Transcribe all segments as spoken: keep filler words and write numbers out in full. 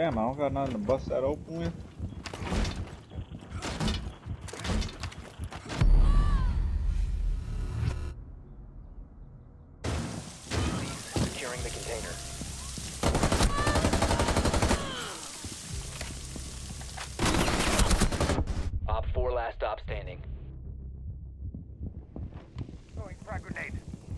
Damn, I don't got nothing to bust that open with. Securing the container. Op four last stop standing. Throwing frag grenade.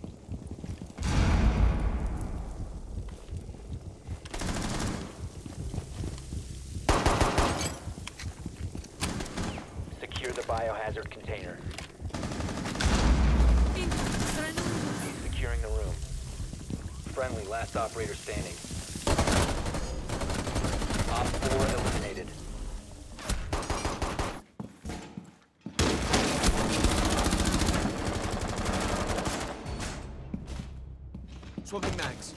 Secure the biohazard container. Securing the room. Friendly, last operator standing. Op four eliminated. Swapping mags.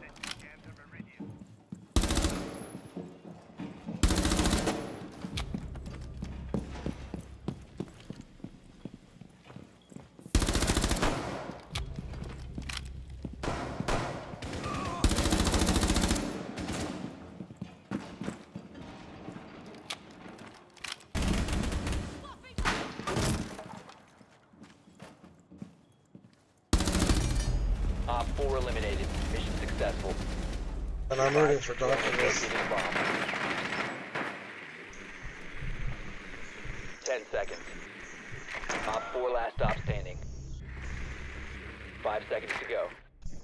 Op four eliminated. Mission successful. And I'm rooting for documents. Ten seconds. Op four last stop standing. Five seconds to go.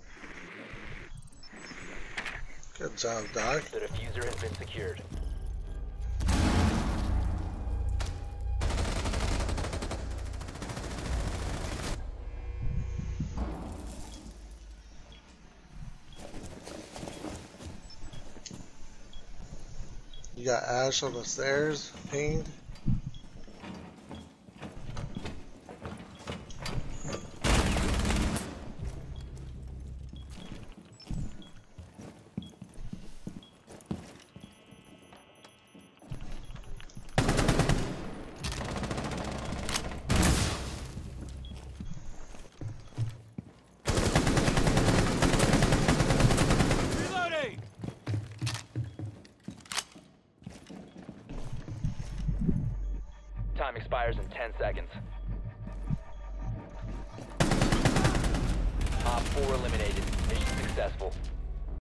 Good job, Doc. The diffuser has been secured. You got Ash on the stairs, pinged. Time expires in ten seconds. Op four eliminated. Mission successful.